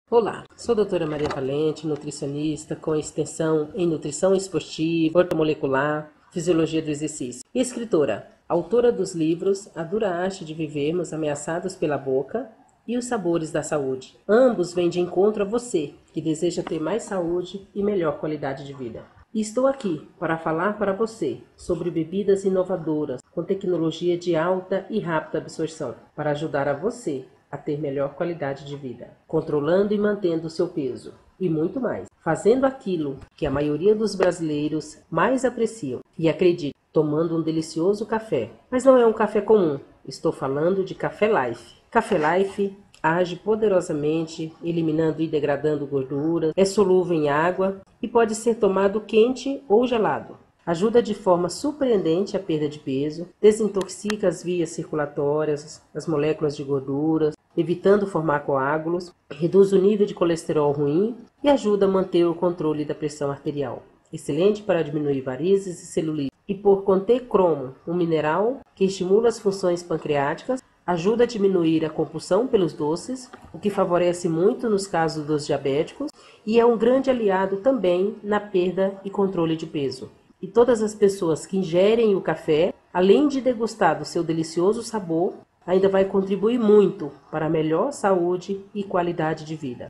Olá, sou a doutora Maria Valente, nutricionista com extensão em nutrição esportiva, ortomolecular, fisiologia do exercício. E escritora, autora dos livros A Dura Arte de Vivermos Ameaçados pela Boca e Os Sabores da Saúde. Ambos vêm de encontro a você, que deseja ter mais saúde e melhor qualidade de vida. E estou aqui para falar para você sobre bebidas inovadoras com tecnologia de alta e rápida absorção, para ajudar a você a ter melhor qualidade de vida, controlando e mantendo o seu peso, e muito mais, fazendo aquilo que a maioria dos brasileiros mais apreciam e acredite, tomando um delicioso café. Mas não é um café comum, estou falando de Café Life. Café Life age poderosamente, eliminando e degradando gorduras, é solúvel em água e pode ser tomado quente ou gelado. Ajuda de forma surpreendente a perda de peso, desintoxica as vias circulatórias, as moléculas de gorduras, evitando formar coágulos, reduz o nível de colesterol ruim e ajuda a manter o controle da pressão arterial. Excelente para diminuir varizes e celulite. E por conter cromo, um mineral que estimula as funções pancreáticas, ajuda a diminuir a compulsão pelos doces, o que favorece muito nos casos dos diabéticos e é um grande aliado também na perda e controle de peso. E todas as pessoas que ingerem o café, além de degustar do seu delicioso sabor, ainda vai contribuir muito para a melhor saúde e qualidade de vida.